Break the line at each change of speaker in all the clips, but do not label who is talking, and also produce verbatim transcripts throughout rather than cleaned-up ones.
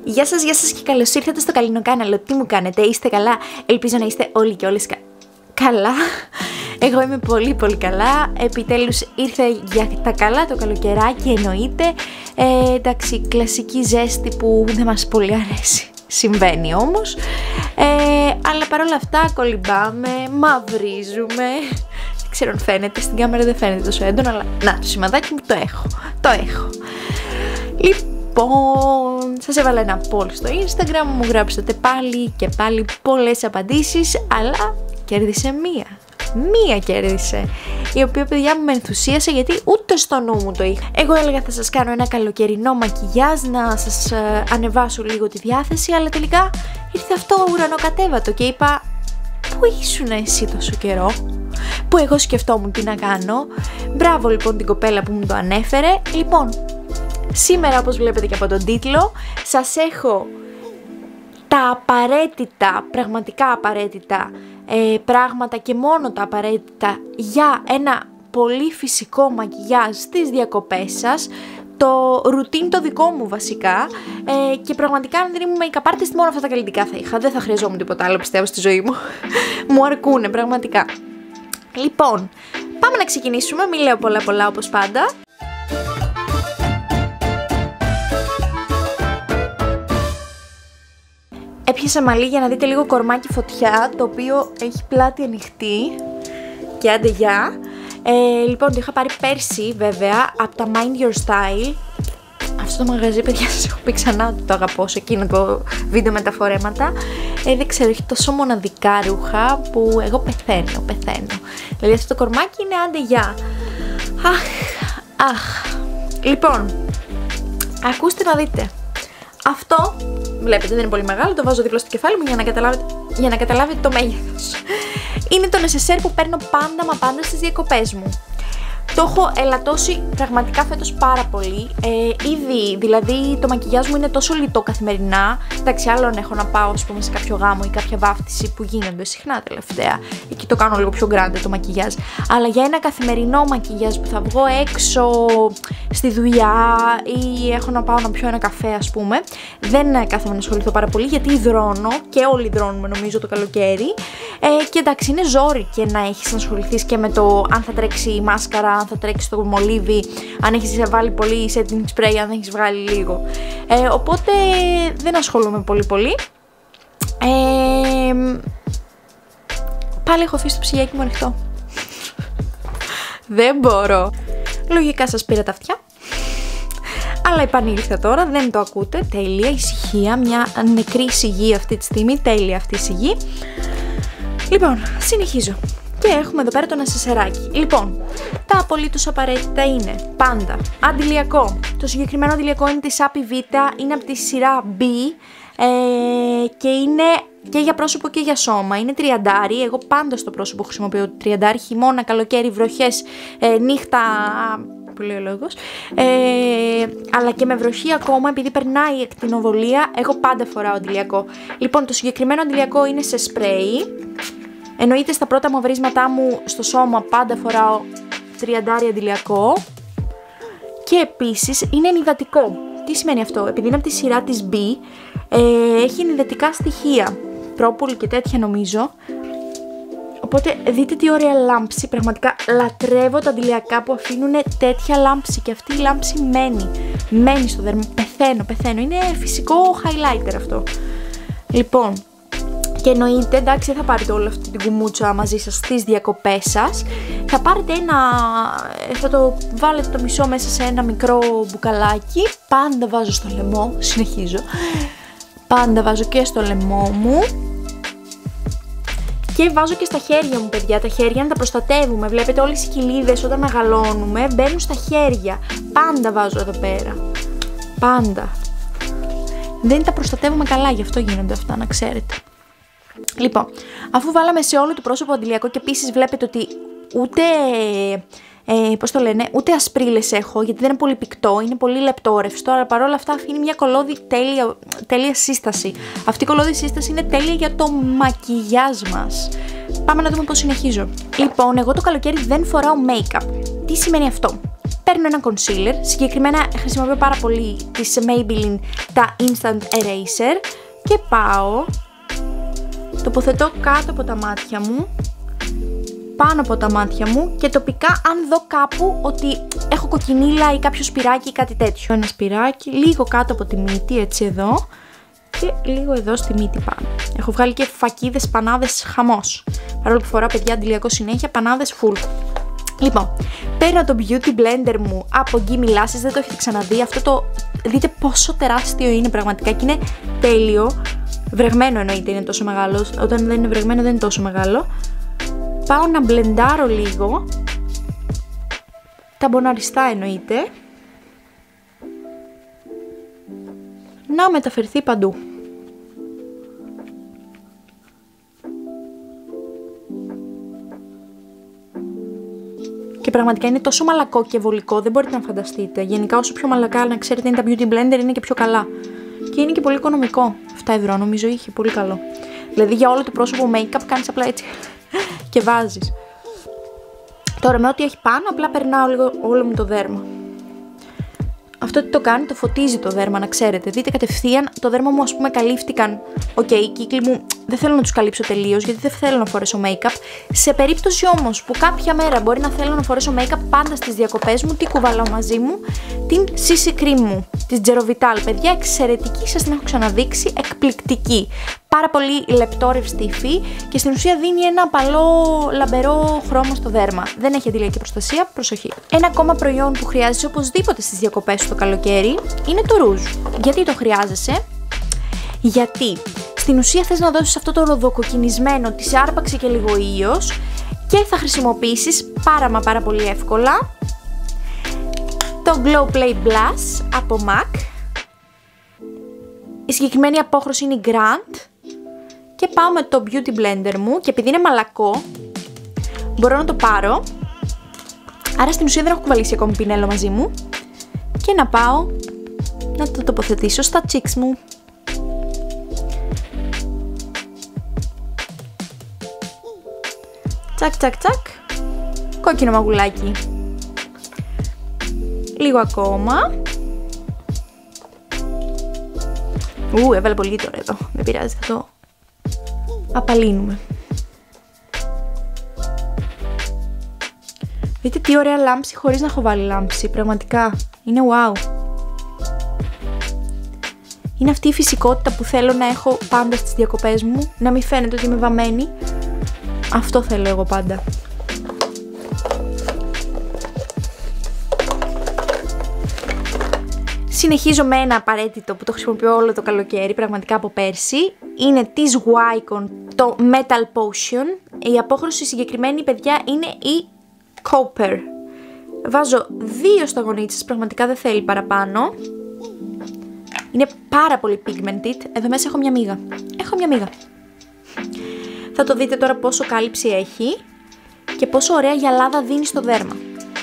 Γεια σας, γεια σας και καλώς ήρθατε στο Καλινό Κάναλο. Τι μου κάνετε, είστε καλά? Ελπίζω να είστε όλοι και όλες κα... καλά. Εγώ είμαι πολύ πολύ καλά. Επιτέλους ήρθε για τα καλά το καλοκαιράκι, εννοείται. Ε, εντάξει, κλασική ζέστη που δεν μας πολύ αρέσει. Συμβαίνει όμως. Ε, αλλά παρόλα αυτά κολυμπάμε, μαυρίζουμε. Δεν ξέρω αν φαίνεται, στην κάμερα δεν φαίνεται τόσο έντονο, αλλά να, το σημαδάκι μου το έχω. Το έχω. Λοιπόν, σας έβαλα ένα poll στο Instagram, μου γράψατε πάλι και πάλι πολλές απαντήσεις, αλλά κέρδισε μία. Μία κέρδισε, η οποία, παιδιά μου, με ενθουσίασε γιατί ούτε στο νου μου το είχα. Εγώ έλεγα θα σας κάνω ένα καλοκαιρινό μακιγιάζ, να σας ε, ανεβάσω λίγο τη διάθεση, αλλά τελικά ήρθε αυτό ουρανοκατέβατο και είπα, πού ήσουν εσύ τόσο καιρό? Που εγώ σκεφτόμουν τι να κάνω. Μπράβο λοιπόν την κοπέλα που μου το ανέφερε. Λοιπόν, σήμερα, όπως βλέπετε και από τον τίτλο, σας έχω τα απαραίτητα, πραγματικά απαραίτητα ε, πράγματα και μόνο τα απαραίτητα για ένα πολύ φυσικό μακιγιάζ στις διακοπές σας. Το ρουτίν το δικό μου βασικά, ε, και πραγματικά αν δεν ήμουν make-up artist μόνο αυτά τα καλλιτικά θα είχα. Δεν θα χρειαζόμουν τίποτα άλλο, πιστεύω, στη ζωή μου. Μου αρκούνε πραγματικά. Λοιπόν, πάμε να ξεκινήσουμε, μην λέω πολλά πολλά όπως πάντα. Έπιασα μαλλί για να δείτε λίγο κορμάκι φωτιά, το οποίο έχει πλάτη ανοιχτή και άντε γεια. Ε, λοιπόν, το είχα πάρει πέρσι βέβαια από τα Mind Your Style. Αυτό το μαγαζί, παιδιά, σας έχω πει ξανά ότι το αγαπώ σε εκείνο το βίντεο με τα φορέματα. Ε, δεν ξέρω, έχει τόσο μοναδικά ρούχα που εγώ πεθαίνω, πεθαίνω. Δηλαδή αυτό το κορμάκι είναι άντε γεια. Αχ, αχ. Λοιπόν, ακούστε να δείτε. Αυτό, βλέπετε, δεν είναι πολύ μεγάλο, το βάζω δίπλα στο κεφάλι μου για να καταλάβετε, για να καταλάβετε το μέγεθος. Είναι το νεσεσέρ που παίρνω πάντα μα πάντα στις διακοπές μου. Το έχω ελαττώσει πραγματικά φέτος πάρα πολύ. Ε, ήδη, δηλαδή, το μακιγιάζ μου είναι τόσο λιτό καθημερινά. Εντάξει, άλλον έχω να πάω, ας πούμε, σε κάποιο γάμο ή κάποια βάφτιση που γίνονται συχνά τελευταία. Εκεί το κάνω λίγο πιο grande το μακιγιάζ. Αλλά για ένα καθημερινό μακιγιάζ που θα βγω έξω στη δουλειά ή έχω να πάω να πιω ένα καφέ, ας πούμε, δεν κάθομαι να ασχοληθώ πάρα πολύ γιατί υδρώνω και όλοι υδρώνουμε νομίζω το καλοκαίρι. Ε, και εντάξει, είναι ζόρι και να έχεις να ασχοληθείς και με το αν θα τρέξει η μάσκαρα, αν θα τρέξει το μολύβι, αν έχεις βάλει πολύ setting spray, αν έχεις βγάλει λίγο. Ε, οπότε δεν ασχολούμαι πολύ πολύ. Ε, πάλι έχω αφήσει το ψυγιάκι μου ανοιχτό. Δεν μπορώ. Λογικά σας πήρα τα αυτιά. Αλλά επανήλθα τώρα, δεν το ακούτε. Τέλεια, ησυχία, μια νεκρή σιγή αυτή τη στιγμή. Τέλεια αυτή η σιγή. Λοιπόν, συνεχίζω. Και έχουμε εδώ πέρα το νεσεσεράκι. Λοιπόν, τα απολύτως απαραίτητα είναι πάντα αντιλιακό. Το συγκεκριμένο αντιλιακό είναι της Api Vita, είναι από τη σειρά B ε, και είναι και για πρόσωπο και για σώμα. Είναι τριαντάρι, εγώ πάντα στο πρόσωπο χρησιμοποιώ τριαντάρι, χειμώνα, καλοκαίρι, βροχές, ε, νύχτα, που λέει ο λόγος, ε, αλλά και με βροχή ακόμα, επειδή περνάει η ακτινοβολία, εγώ πάντα φοράω αντιλιακό. Λοιπόν, το συγκεκριμένο αντιλιακό είναι σε σπρέι. Εννοείται στα πρώτα μαυρίσματά μου στο σώμα πάντα φοράω τριαντάρι αντιλιακό. Και επίσης είναι ενυδατικό. Τι σημαίνει αυτό? Επειδή είναι από τη σειρά της B, ε, έχει ενυδατικά στοιχεία, πρόπολη και τέτοια νομίζω. Οπότε δείτε τι ωραία λάμψη, πραγματικά λατρεύω τα αντιλιακά που αφήνουν τέτοια λάμψη και αυτή η λάμψη μένει. Μένει στο δέρμα, πεθαίνω, πεθαίνω. Είναι φυσικό highlighter αυτό. Λοιπόν, και εννοείται, εντάξει, δεν θα πάρετε όλη αυτή την κουμούτσα μαζί σας στις διακοπές σας. Θα πάρετε ένα, θα το βάλετε το μισό μέσα σε ένα μικρό μπουκαλάκι. Πάντα βάζω στο λαιμό, συνεχίζω. Πάντα βάζω και στο λαιμό μου. Και βάζω και στα χέρια μου, παιδιά. Τα χέρια να τα προστατεύουμε. Βλέπετε, όλες οι κοιλίδες όταν μεγαλώνουμε μπαίνουν στα χέρια. Πάντα βάζω εδώ πέρα. Πάντα. Δεν τα προστατεύουμε καλά, γι' αυτό γίνονται αυτά, να ξέρετε. Λοιπόν, αφού βάλαμε σε όλο το πρόσωπο αντιλιακό και επίσης βλέπετε ότι ούτε, ε, πώς το λένε, ούτε ασπρίλες έχω, γιατί δεν είναι πολύ πυκτό, είναι πολύ λεπτόρευστο, αλλά παρόλα αυτά αφήνει μια κολώδη τέλεια, τέλεια σύσταση. Αυτή η κολώδη σύσταση είναι τέλεια για το μακιγιάζ μας. Πάμε να δούμε πώς συνεχίζω. Λοιπόν, εγώ το καλοκαίρι δεν φοράω make-up. Τι σημαίνει αυτό? παίρνω ένα concealer, συγκεκριμένα χρησιμοποιώ πάρα πολύ της Maybelline τα Instant Eraser και πάω, τοποθετώ κάτω από τα μάτια μου, πάνω από τα μάτια μου και τοπικά αν δω κάπου ότι έχω κοκκινίλα ή κάποιο σπυράκι ή κάτι τέτοιο. Ένα σπυράκι, λίγο κάτω από τη μύτη, έτσι εδώ, και λίγο εδώ στη μύτη πάνω. Έχω βγάλει και φακίδες, πανάδες, χαμός. Παρόλο που φοράω, παιδιά, αντιλιακό συνέχεια, πανάδες full. Λοιπόν, παίρνω το beauty blender μου από Gimme Lashes, δεν το έχετε ξαναδεί, αυτό το δείτε πόσο τεράστιο είναι πραγματικά και είναι τέλειο. Βρεγμένο εννοείται είναι τόσο μεγάλο, όταν δεν είναι βρεγμένο δεν είναι τόσο μεγάλο. Πάω να μπλεντάρω λίγο, τα μποναριστά εννοείται, να μεταφερθεί παντού. Και πραγματικά είναι τόσο μαλακό και βολικό, δεν μπορείτε να φανταστείτε. Γενικά όσο πιο μαλακά να ξέρετε είναι τα beauty blender είναι και πιο καλά. Και είναι και πολύ οικονομικό. επτά ευρώ νομίζω είχε, πολύ καλό. Δηλαδή για όλο το πρόσωπο make-up κάνεις απλά έτσι και βάζεις. Τώρα με ό,τι έχει πάνω απλά περνάω λίγο όλο μου το δέρμα. Αυτό τι το κάνει, το φωτίζει το δέρμα, να ξέρετε. Δείτε κατευθείαν, το δέρμα μου ας πούμε καλύφθηκαν. Οκ, okay, οι κύκλοι μου δεν θέλω να τους καλύψω τελείως γιατί δεν θέλω να φορέσω make-up. Σε περίπτωση όμως που κάποια μέρα μπορεί να θέλω να φορέσω make-up, πάντα στις διακοπές μου, τι κουβαλάω μαζί μου, την σι σι Cream μου, της Gerovital. Παιδιά, εξαιρετική, σας την έχω ξαναδείξει, εκπληκτική. Πάρα πολύ λεπτόρευστη υφή και στην ουσία δίνει ένα απαλό λαμπερό χρώμα στο δέρμα. Δεν έχει αντιλιακή προστασία, προσοχή. Ένα ακόμα προϊόν που χρειάζεσαι οπωσδήποτε στις διακοπές σου το καλοκαίρι είναι το ρούζ. Γιατί το χρειάζεσαι? Γιατί στην ουσία θες να δώσεις αυτό το ροδοκοκκινισμένο, ότι σε άρπαξε και λίγο ήλιος και θα χρησιμοποιήσεις πάρα μα πάρα πολύ εύκολα το Glow Play Blush από MAC. Η συγκεκριμένη απόχρωση είναι η Grand και πάω με το beauty blender μου και επειδή είναι μαλακό μπορώ να το πάρω, άρα στην ουσία δεν έχω κουβαλήσει ακόμη πινέλο μαζί μου, και να πάω να το τοποθετήσω στα cheeks μου. Τσακ τσακ τσακ, κόκκινο μαγουλάκι. Λίγο ακόμα. Ου, έβαλε πολύ τώρα εδώ, δεν πειράζει, θα το απαλύνουμε. Δείτε τι ωραία λάμψη χωρίς να έχω βάλει λάμψη, πραγματικά, είναι wow. Είναι αυτή η φυσικότητα που θέλω να έχω πάντα στις διακοπές μου, να μην φαίνεται ότι είμαι βαμμένη. Αυτό θέλω εγώ πάντα. Συνεχίζω με ένα απαραίτητο που το χρησιμοποιώ όλο το καλοκαίρι, πραγματικά από πέρσι. Είναι της Wycon, το Metal Potion. Η απόχρωση συγκεκριμένη, παιδιά, είναι η Copper. Βάζω δύο σταγονίτσες, πραγματικά δεν θέλει παραπάνω. Είναι πάρα πολύ pigmented. Εδώ μέσα έχω μια μύγα. Έχω μια μύγα. Θα το δείτε τώρα πόσο κάλυψη έχει και πόσο ωραία γυαλάδα δίνει στο δέρμα.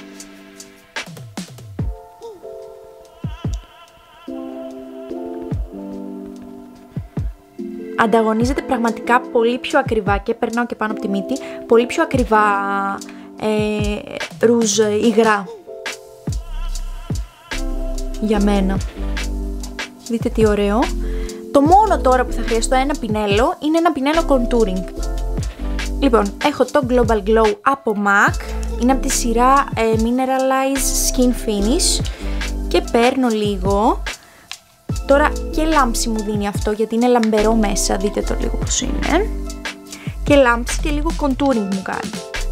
Ανταγωνίζεται πραγματικά πολύ πιο ακριβά, και περνάω και πάνω από τη μύτη, πολύ πιο ακριβά ε, ρούζ υγρά για μένα. Δείτε τι ωραίο. Το μόνο τώρα που θα χρειαστώ ένα πινέλο είναι ένα πινέλο contouring. Λοιπόν, έχω το Global Glow από MAC, είναι από τη σειρά ε, Mineralize Skin Finish και παίρνω λίγο. Τώρα και λάμψη μου δίνει αυτό γιατί είναι λαμπερό μέσα, δείτε το λίγο πως είναι. Και λάμψη και λίγο contouring μου κάνει.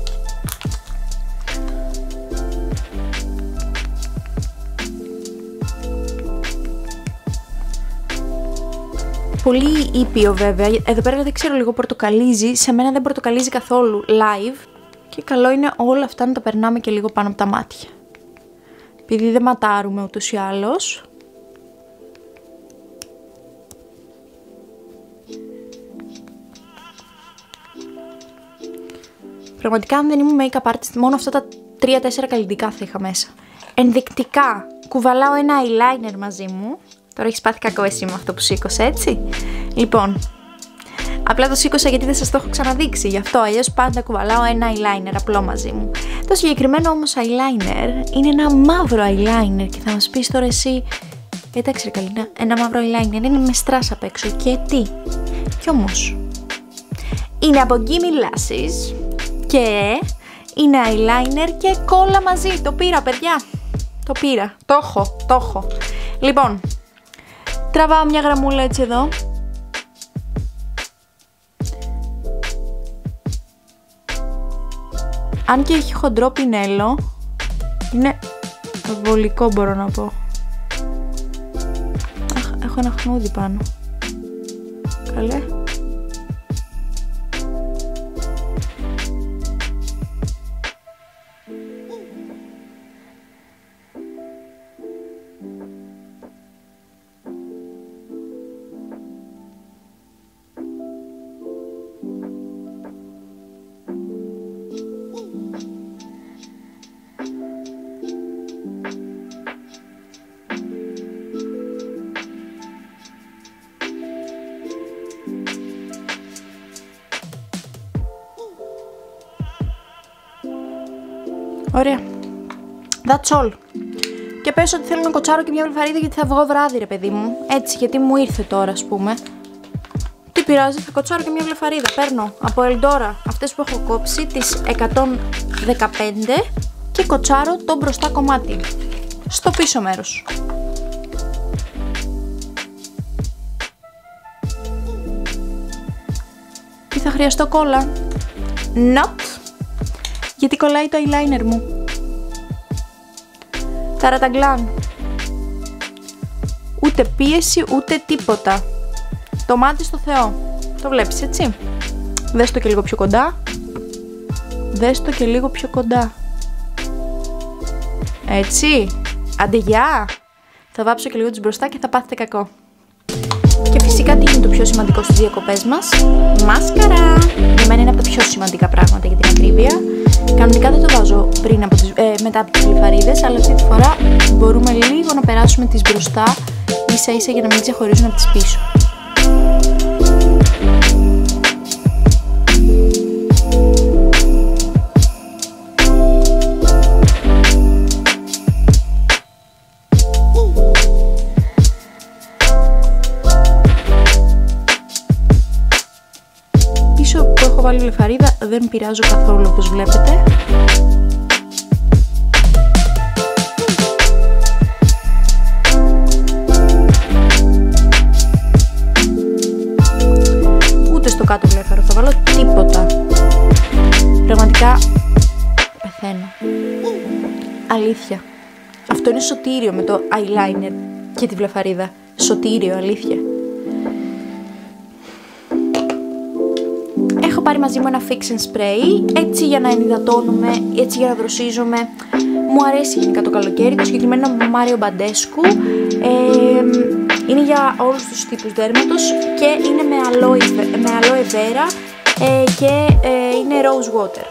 Πολύ ήπιο βέβαια, εδώ πέρα δεν ξέρω, λίγο πορτοκαλίζει, σε μένα δεν πορτοκαλίζει καθόλου live. Και καλό είναι όλα αυτά να τα περνάμε και λίγο πάνω από τα μάτια. Επειδή δεν ματάρουμε ούτως ή άλλως. Πραγματικά αν δεν ήμουν make-up artist, μόνο αυτά τα τρία τέσσερα καλλιτικά θα είχα μέσα. Ενδεικτικά κουβαλάω ένα eyeliner μαζί μου. Τώρα έχεις πάθει κακό εσύ με αυτό που σήκωσε, έτσι. Λοιπόν, Απλά το σήκωσα γιατί δεν σας το έχω ξαναδείξει, γι' αυτό, αλλιώς πάντα κουβαλάω ένα eyeliner απλό μαζί μου. Το συγκεκριμένο όμως eyeliner είναι ένα μαύρο eyeliner και θα μας πεις τώρα εσύ, εντάξει ρε Καλίνα, ένα μαύρο eyeliner είναι με στρας απ' έξω και τι, κι όμως είναι από Gimme Lashes και είναι eyeliner και κόλλα μαζί. Το πήρα παιδιά, το πήρα, το έχω, το έχω. Λοιπόν, τραβάω μια γραμμούλα έτσι εδώ. Αν και έχει χοντρό πινέλο, είναι βολικό μπορώ να πω. Αχ, έχω ένα χνούδι πάνω. Καλέ. Ωραία. That's all. Και πες ότι θέλω να κοτσάρω και μια βλεφαρίδα γιατί θα βγω βράδυ ρε παιδί μου. Έτσι, γιατί μου ήρθε τώρα ας πούμε. Τι πειράζει, θα κοτσάρω και μια βλεφαρίδα. Παίρνω από Eldora αυτές που έχω κόψει, τις εκατόν δεκαπέντε, και κοτσάρω το μπροστά κομμάτι στο πίσω μέρος. Τι θα χρειαστώ κόλλα? Not. Γιατί κολλάει το eyeliner μου. Ταραταγκλάν. Ούτε πίεση ούτε τίποτα. Το μάτι στο Θεό. Το βλέπεις έτσι? Δες το και λίγο πιο κοντά. Δες το και λίγο πιο κοντά. Έτσι. Άντε γεια. Θα βάψω και λίγο τις μπροστά και θα πάθετε κακό. Και φυσικά τι είναι το πιο σημαντικό στις διακοπές μας? Μάσκαρα. Για μένα είναι από τα πιο σημαντικά πράγματα για την ακρίβεια. Κανονικά δεν το βάζω πριν από τις, ε, μετά από τις βλεφαρίδες, αλλά αυτή τη φορά μπορούμε λίγο να περάσουμε τις μπροστά ίσα ίσα για να μην ξεχωρίζουν από τις πίσω. Πίσω που έχω βάλει βλεφαρίδα δεν πειράζω καθόλου όπως βλέπετε. Ούτε στο κάτω βλέφαρο θα βάλω τίποτα. Πραγματικά πεθαίνω. Αλήθεια. Αυτό είναι σωτήριο με το eyeliner και τη βλεφαρίδα. Σωτήριο, αλήθεια. Έχω πάρει μαζί μου ένα fix and spray, έτσι για να ενυδατώνουμε, έτσι για να δροσίζομαι. Μου αρέσει γενικά το καλοκαίρι, το συγκεκριμένο από Mario Badescu. Ε, είναι για όλους τους τύπους δέρματος και είναι με aloe, με aloe vera ε, και ε, είναι rose water.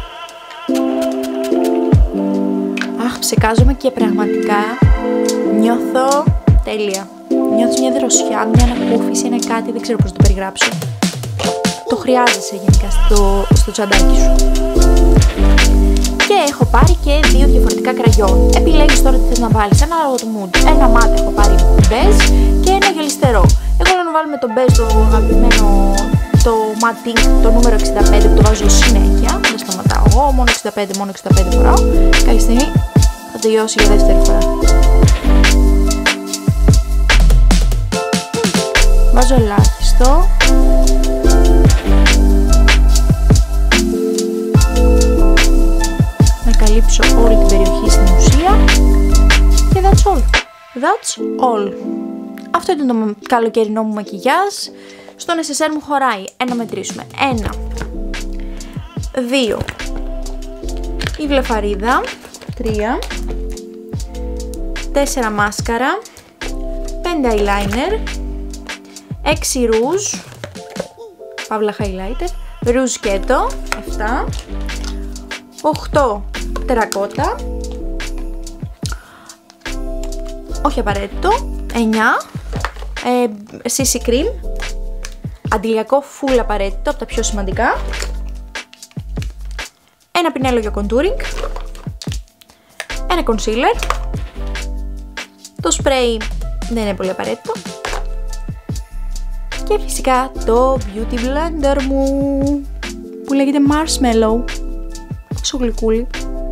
Αχ, ψεκάζομαι και πραγματικά νιώθω τέλεια. Νιώθω μια δροσιά, μια ανακούφιση, ένα κάτι, δεν ξέρω πώς το περιγράψω. Το χρειάζεσαι γενικά στο, στο τσαντάκι σου. Και έχω πάρει και δύο διαφορετικά κραγιόν. Επιλέγεις τώρα τι θες να βάλεις, ένα άλλο το mood. Ένα μάτι έχω πάρει μπέζ και ένα γελιστερό. Εγώ λέω να βάλουμε το μπέζ, το αγαπημένο, το matte ink, το νούμερο εξήντα πέντε που το βάζω συνέχεια. Δεν σταματάω εγώ, μόνο εξήντα πέντε, μόνο εξήντα πέντε φοράω. Κάποια στιγμή θα τελειώσει για δεύτερη φορά. Βάζω ελάχιστο. Να καλύψω όλη την περιοχή στην ουσία. Και that's all. That's all. Αυτό ήταν το καλοκαιρινό μου μακιγιάζ. Στο νεσεσέρ μου χωράει. Ένα μετρήσουμε. Ένα. Δύο. Η βλεφαρίδα. Τρία. Τέσσερα μάσκαρα. Πέντε eyeliner. Έξι ρούζ. Παύλα highlighter. Ρούζ σκέτο. Εφτά. Οχτώ. Τερακότα. Όχι απαραίτητο. Εννιά. Ε, σι σι cream. αντιλιακό full απαραίτητο, από τα πιο σημαντικά. Ένα πινέλο για contouring. Ένα concealer. Το spray δεν είναι πολύ απαραίτητο. Και φυσικά το beauty blender μου, που λέγεται marshmallow. Πόσο γλυκούλι.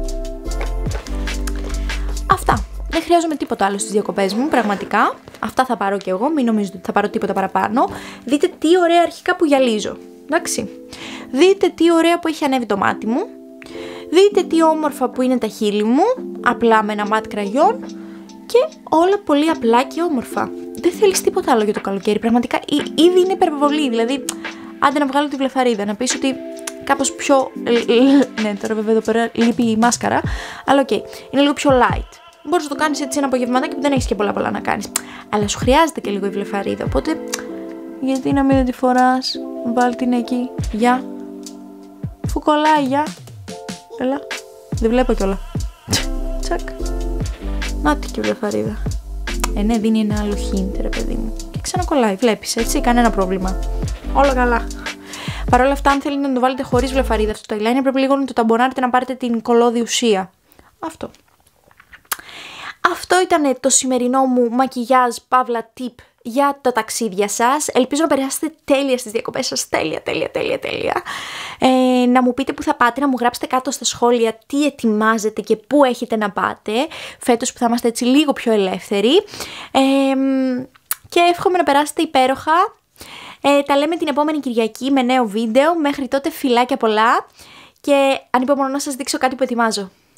Αυτά. Δεν χρειάζομαι τίποτα άλλο στις διακοπές μου, πραγματικά. Αυτά θα πάρω κι εγώ, μην νομίζετε ότι θα πάρω τίποτα παραπάνω. Δείτε τι ωραία αρχικά που γυαλίζω, εντάξει. Δείτε τι ωραία που έχει ανέβει το μάτι μου. Δείτε τι όμορφα που είναι τα χείλη μου, απλά με ένα ματ κραγιόν. Και όλα πολύ απλά και όμορφα. Δεν θέλεις τίποτα άλλο για το καλοκαίρι, πραγματικά ήδη είναι υπερβολή. Δηλαδή, άντε να βγάλω τη βλεφαρίδα, να πεις ότι κάπως πιο... ναι, τώρα βέβαια εδώ πέρα λείπει η μάσκαρα, αλλά οκ, okay, είναι λίγο πιο light. Μπορείς να το κάνεις έτσι ένα απογευματάκι που δεν έχεις και πολλά πολλά να κάνεις. Αλλά σου χρειάζεται και λίγο η βλεφαρίδα, οπότε γιατί να μην τη φοράς, βάλ την εκεί, γεια. Αφού κολλάει, γεια. Έλα, δεν βλέπω κιόλα. Τσακ. Νάτι και η βλεφαρίδα. Ε, ναι, δίνει ένα άλλο hint, ρε παιδί μου. Και ξανακολλάει, βλέπεις, έτσι, κανένα πρόβλημα. Όλα καλά. Παρ' όλα αυτά, αν θέλετε να το βάλετε χωρίς βλεφαρίδα αυτό το eyeliner, πρέπει λίγο να το ταμπονάρετε, να πάρετε την κολλώδη ουσία. Αυτό. Αυτό ήταν το σημερινό μου μακιγιάζ παύλα tip για τα ταξίδια σας. Ελπίζω να περάσετε τέλεια στις διακοπές σας. Τέλεια, τέλεια, τέλεια, τέλεια. Ε, να μου πείτε που θα πάτε, να μου γράψετε κάτω στα σχόλια τι ετοιμάζετε και πού έχετε να πάτε. Φέτος που θα είμαστε έτσι λίγο πιο ελεύθεροι. Ε, και εύχομαι να περάσετε υπέροχα. Ε, τα λέμε την επόμενη Κυριακή με νέο βίντεο. Μέχρι τότε φιλάκια πολλά. Και ανυπομονώ να σας δείξω κάτι που ετοιμάζω.